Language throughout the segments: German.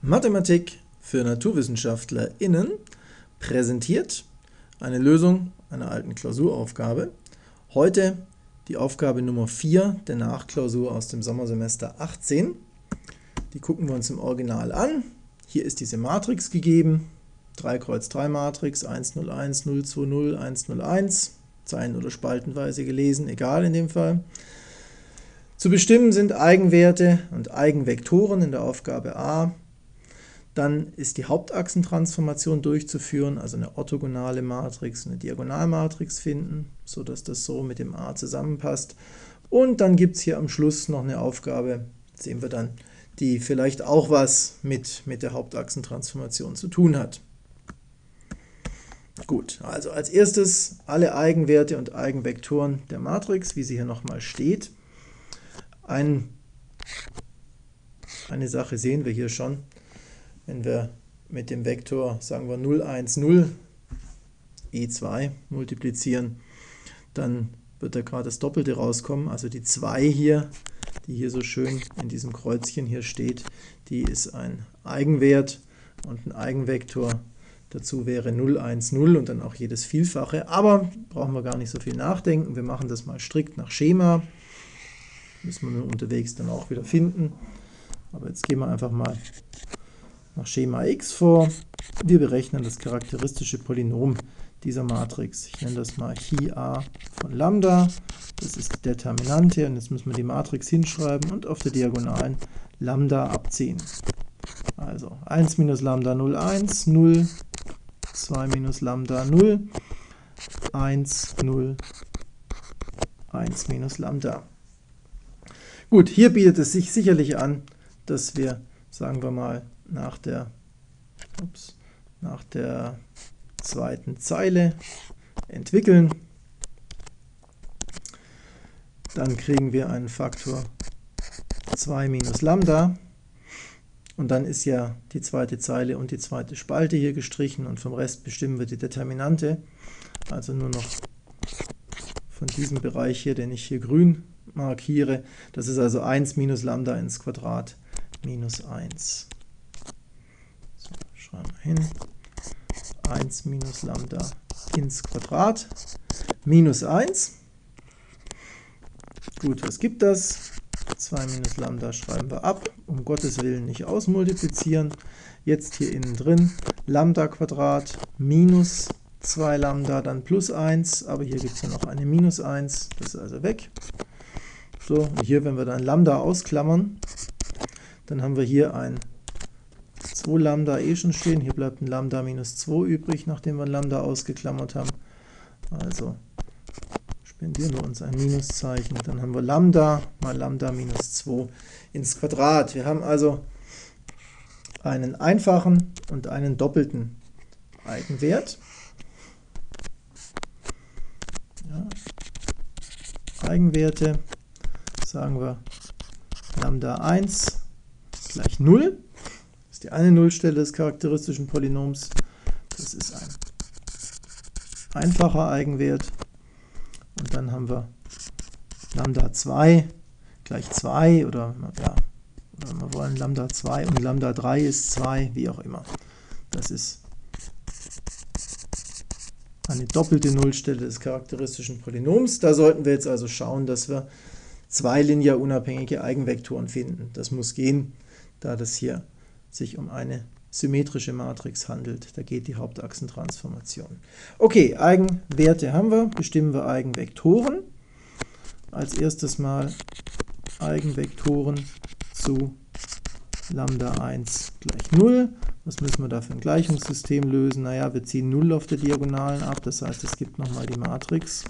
Mathematik für NaturwissenschaftlerInnen präsentiert eine Lösung einer alten Klausuraufgabe. Heute die Aufgabe Nummer 4 der Nachklausur aus dem Sommersemester 18. Die gucken wir uns im Original an. Hier ist diese Matrix gegeben, 3x3-Matrix, 101, 020, 101, Zeilen- oder Spaltenweise gelesen, egal in dem Fall. Zu bestimmen sind Eigenwerte und Eigenvektoren in der Aufgabe A. Dann ist die Hauptachsentransformation durchzuführen, also eine orthogonale Matrix, eine Diagonalmatrix finden, sodass das so mit dem A zusammenpasst. Und dann gibt es hier am Schluss noch eine Aufgabe, sehen wir dann, die vielleicht auch was mit der Hauptachsentransformation zu tun hat. Gut, also als erstes alle Eigenwerte und Eigenvektoren der Matrix, wie sie hier nochmal steht. Eine Sache sehen wir hier schon. Wenn wir mit dem Vektor, sagen wir 0, 1, 0, e2 multiplizieren, dann wird da gerade das Doppelte rauskommen. Also die 2 hier, die hier so schön in diesem Kreuzchen hier steht, die ist ein Eigenwert und ein Eigenvektor. Dazu wäre 0, 1, 0 und dann auch jedes Vielfache. Aber brauchen wir gar nicht so viel nachdenken. Wir machen das mal strikt nach Schema. Müssen wir nur unterwegs dann auch wieder finden. Aber jetzt gehen wir einfach mal nach Schema x vor. Wir berechnen das charakteristische Polynom dieser Matrix. Ich nenne das mal Chi a von Lambda. Das ist die Determinante. Und jetzt müssen wir die Matrix hinschreiben und auf der Diagonalen Lambda abziehen. Also 1 minus Lambda 0, 1, 0, 2 minus Lambda 0, 1, 0, 1 minus Lambda. Gut, hier bietet es sich sicherlich an, dass wir, sagen wir mal, nach der zweiten Zeile entwickeln. Dann kriegen wir einen Faktor 2 minus Lambda. Und dann ist ja die zweite Zeile und die zweite Spalte hier gestrichen und vom Rest bestimmen wir die Determinante. Also nur noch von diesem Bereich hier, den ich hier grün markiere. Das ist also 1 minus Lambda ins Quadrat minus 1. So, schreiben wir hin. 1 minus Lambda ins Quadrat minus 1. Gut, was gibt das? 2 minus Lambda schreiben wir ab. Um Gottes Willen nicht ausmultiplizieren. Jetzt hier innen drin Lambda Quadrat minus 2 Lambda, dann plus 1. Aber hier gibt es ja noch eine minus 1. Das ist also weg. So, und hier, wenn wir dann Lambda ausklammern, dann haben wir hier ein 2 Lambda schon stehen. Hier bleibt ein Lambda minus 2 übrig, nachdem wir Lambda ausgeklammert haben. Also spendieren wir uns ein Minuszeichen. Dann haben wir Lambda mal Lambda minus 2 ins Quadrat. Wir haben also einen einfachen und einen doppelten Eigenwert. Ja. Eigenwerte, sagen wir Lambda 1 gleich 0. Das ist die eine Nullstelle des charakteristischen Polynoms. Das ist ein einfacher Eigenwert. Und dann haben wir Lambda 2 gleich 2 oder wir wollen Lambda 2 und Lambda 3 ist 2, wie auch immer. Das ist eine doppelte Nullstelle des charakteristischen Polynoms. Da sollten wir jetzt also schauen, dass wir zwei linear unabhängige Eigenvektoren finden. Das muss gehen, da das hier sich um eine symmetrische Matrix handelt. Da geht die Hauptachsentransformation. Okay, Eigenwerte haben wir, bestimmen wir Eigenvektoren. Als erstes mal Eigenvektoren zu Lambda 1 gleich 0. Was müssen wir da für ein Gleichungssystem lösen? Naja, wir ziehen 0 auf der Diagonalen ab, das heißt, es gibt nochmal die Matrix.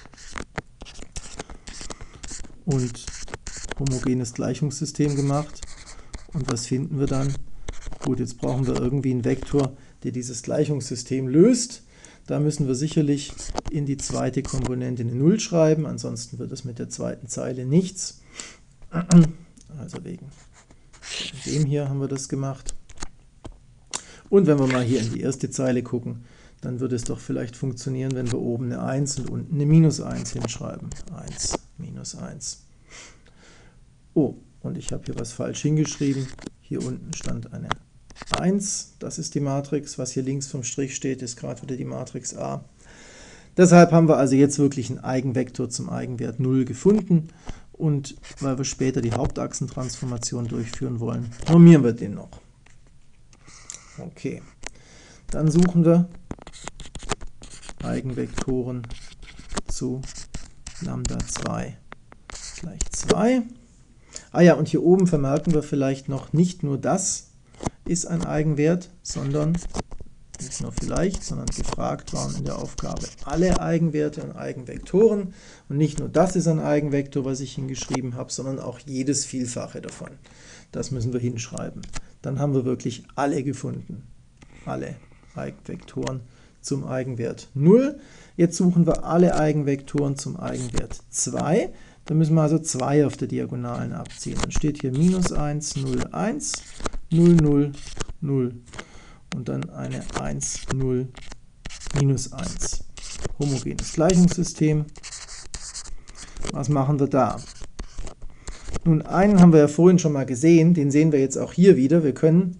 Und homogenes Gleichungssystem gemacht. Und was finden wir dann? Gut, jetzt brauchen wir irgendwie einen Vektor, der dieses Gleichungssystem löst. Da müssen wir sicherlich in die zweite Komponente eine 0 schreiben, ansonsten wird es mit der zweiten Zeile nichts. Also wegen dem hier haben wir das gemacht. Und wenn wir mal hier in die erste Zeile gucken, dann würde es doch vielleicht funktionieren, wenn wir oben eine 1 und unten eine minus 1 hinschreiben. 1, minus 1. Oh, und ich habe hier was falsch hingeschrieben. Hier unten stand eine 1, das ist die Matrix, was hier links vom Strich steht, ist gerade wieder die Matrix A. Deshalb haben wir also jetzt wirklich einen Eigenvektor zum Eigenwert 0 gefunden, und weil wir später die Hauptachsentransformation durchführen wollen, normieren wir den noch. Okay, dann suchen wir Eigenvektoren zu Lambda 2 gleich 2. Ah ja, und hier oben vermerken wir vielleicht noch, nicht nur das ist ein Eigenwert, sondern, nicht nur vielleicht, sondern gefragt waren in der Aufgabe alle Eigenwerte und Eigenvektoren. Und nicht nur das ist ein Eigenvektor, was ich hingeschrieben habe, sondern auch jedes Vielfache davon. Das müssen wir hinschreiben. Dann haben wir wirklich alle gefunden. Alle Eigenvektoren zum Eigenwert 0. Jetzt suchen wir alle Eigenvektoren zum Eigenwert 2. Da müssen wir also 2 auf der Diagonalen abziehen. Dann steht hier minus 1, 0, 1, 0, 0, 0. Und dann eine 1, 0, minus 1. Homogenes Gleichungssystem. Was machen wir da? Nun, einen haben wir ja vorhin schon mal gesehen, den sehen wir jetzt auch hier wieder. Wir können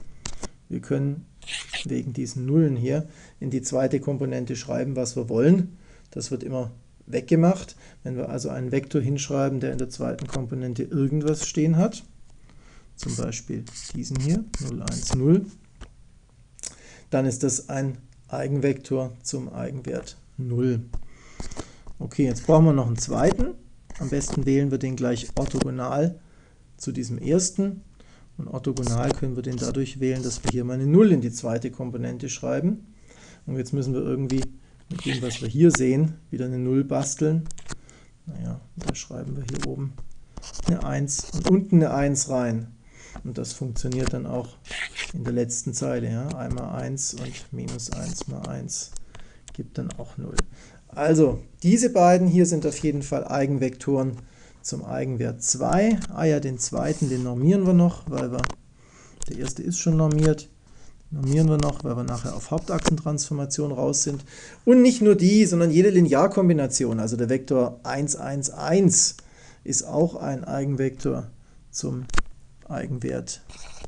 wegen diesen Nullen hier in die zweite Komponente schreiben, was wir wollen. Das wird immer weggemacht. Wenn wir also einen Vektor hinschreiben, der in der zweiten Komponente irgendwas stehen hat, zum Beispiel diesen hier, 0, 1, 0, dann ist das ein Eigenvektor zum Eigenwert 0. Okay, jetzt brauchen wir noch einen zweiten. Am besten wählen wir den gleich orthogonal zu diesem ersten. Und orthogonal können wir den dadurch wählen, dass wir hier mal eine 0 in die zweite Komponente schreiben. Und jetzt müssen wir irgendwie mit dem, was wir hier sehen, wieder eine 0 basteln. Naja, da schreiben wir hier oben eine 1 und unten eine 1 rein. Und das funktioniert dann auch in der letzten Zeile. Ja? Einmal 1 und minus 1 mal 1 gibt dann auch 0. Also, diese beiden hier sind auf jeden Fall Eigenvektoren zum Eigenwert 2. Ah ja, den zweiten, den normieren wir noch, weil der erste ist schon normiert. Normieren wir noch, weil wir nachher auf Hauptachsentransformation raus sind. Und nicht nur die, sondern jede Linearkombination, also der Vektor 1, 1, 1, ist auch ein Eigenvektor zum Eigenwert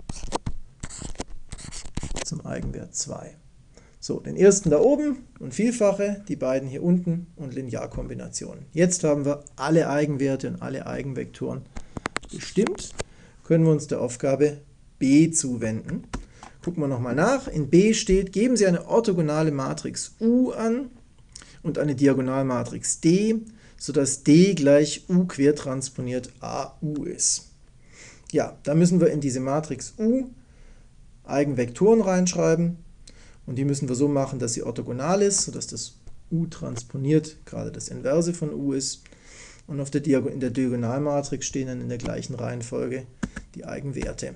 2. So, den ersten da oben und Vielfache, die beiden hier unten und Linearkombinationen. Jetzt haben wir alle Eigenwerte und alle Eigenvektoren bestimmt, können wir uns der Aufgabe B zuwenden. Gucken wir nochmal nach. In B steht, geben Sie eine orthogonale Matrix U an und eine Diagonalmatrix D, sodass D gleich U quertransponiert AU ist. Ja, da müssen wir in diese Matrix U Eigenvektoren reinschreiben. Und die müssen wir so machen, dass sie orthogonal ist, sodass das U transponiert gerade das Inverse von U ist. Und in der Diagonalmatrix stehen dann in der gleichen Reihenfolge die Eigenwerte.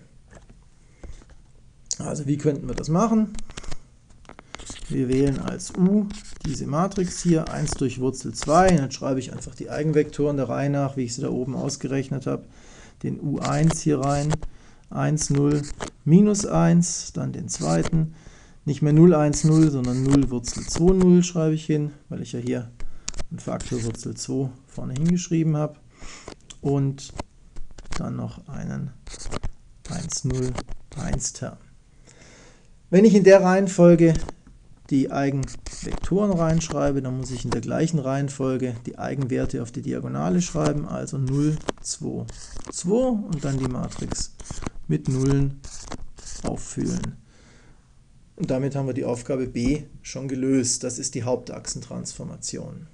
Also wie könnten wir das machen? Wir wählen als U diese Matrix hier, 1 durch Wurzel 2. Und dann schreibe ich einfach die Eigenvektoren der Reihe nach, wie ich sie da oben ausgerechnet habe. Den U1 hier rein, 1, 0, minus 1, dann den zweiten. Nicht mehr 0, 1, 0, sondern 0, Wurzel 2, 0 schreibe ich hin, weil ich ja hier einen Faktor Wurzel 2 vorne hingeschrieben habe. Und dann noch einen 1, 0, 1 Term. Wenn ich in der Reihenfolge die Eigenvektoren reinschreibe, dann muss ich in der gleichen Reihenfolge die Eigenwerte auf die Diagonale schreiben, also 0, 2, 2 und dann die Matrix mit Nullen auffüllen. Und damit haben wir die Aufgabe B schon gelöst. Das ist die Hauptachsentransformation.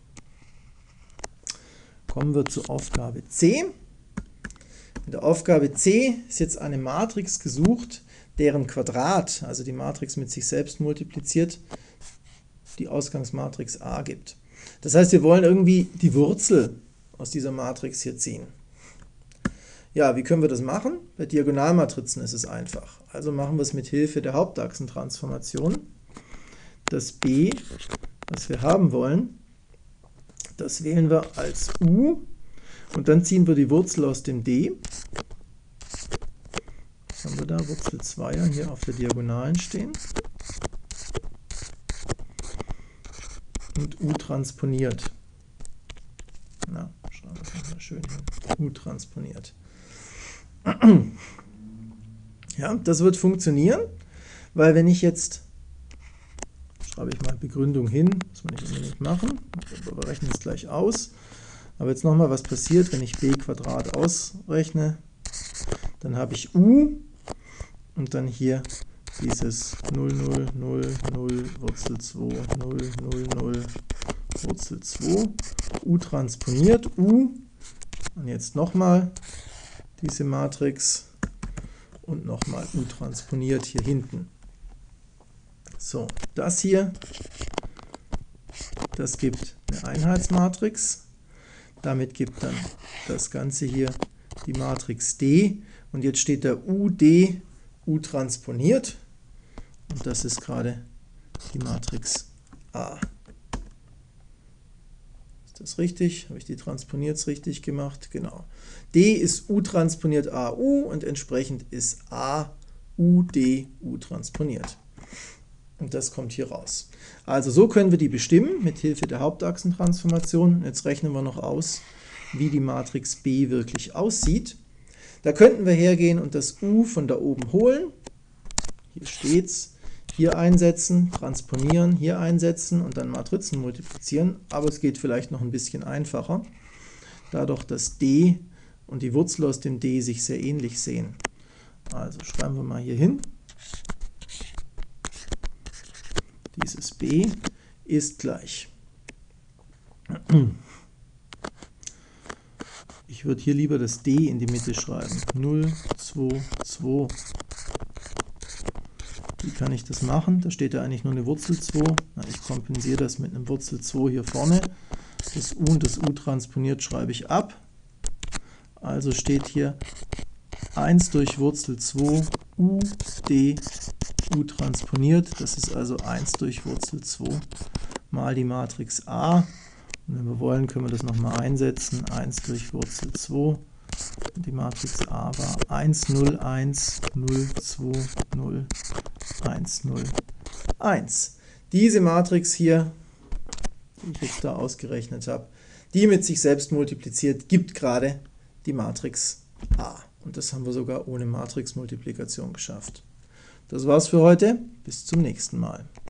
Kommen wir zur Aufgabe C. In der Aufgabe C ist jetzt eine Matrix gesucht, deren Quadrat, also die Matrix mit sich selbst multipliziert, die Ausgangsmatrix A gibt. Das heißt, wir wollen irgendwie die Wurzel aus dieser Matrix hier ziehen. Ja, wie können wir das machen? Bei Diagonalmatrizen ist es einfach. Also machen wir es mit Hilfe der Hauptachsentransformation. Das B, was wir haben wollen, das wählen wir als U und dann ziehen wir die Wurzel aus dem D. Was haben wir da? Wurzel 2 hier auf der Diagonalen stehen. Und U transponiert. Na, schreiben wir es mal schön hin. U transponiert. Ja, das wird funktionieren. weil wenn ich jetzt, schreibe ich mal Begründung hin, muss man nicht unbedingt machen, wir rechnen es gleich aus, aber jetzt nochmal, was passiert, wenn ich b² ausrechne, dann habe ich u und dann hier dieses 0, 0, 0, 0, Wurzel 2, 0, 0, 0, Wurzel 2, u transponiert, u, und jetzt nochmal diese Matrix und nochmal u transponiert hier hinten. So, das hier, das gibt eine Einheitsmatrix, damit gibt dann das Ganze hier die Matrix D, und jetzt steht da UD, U transponiert, und das ist gerade die Matrix A. Ist das richtig? Habe ich die transponiert richtig gemacht? Genau. D ist U transponiert AU und entsprechend ist A UD U transponiert. Und das kommt hier raus. Also so können wir die bestimmen mit Hilfe der Hauptachsentransformation. Jetzt rechnen wir noch aus, wie die Matrix B wirklich aussieht. Da könnten wir hergehen und das U von da oben holen. Hier steht's. Hier einsetzen, transponieren, hier einsetzen und dann Matrizen multiplizieren. Aber es geht vielleicht noch ein bisschen einfacher, da doch das D und die Wurzel aus dem D sich sehr ähnlich sehen. Also schreiben wir mal hier hin. Dieses b ist gleich. Ich würde hier lieber das d in die Mitte schreiben. 0, 2, 2. Wie kann ich das machen? Da steht ja eigentlich nur eine Wurzel 2. Na, ich kompensiere das mit einem Wurzel 2 hier vorne. Das u und das u transponiert schreibe ich ab. Also steht hier 1 durch Wurzel 2 u d u transponiert. Das ist also 1 durch Wurzel 2 mal die Matrix A. Und wenn wir wollen, können wir das nochmal einsetzen. 1 durch Wurzel 2. Die Matrix A war 1, 0, 1, 0, 2, 0, 1, 0, 1. Diese Matrix hier, die ich jetzt da ausgerechnet habe, die mit sich selbst multipliziert, gibt gerade die Matrix A. Und das haben wir sogar ohne Matrixmultiplikation geschafft. Das war's für heute. Bis zum nächsten Mal.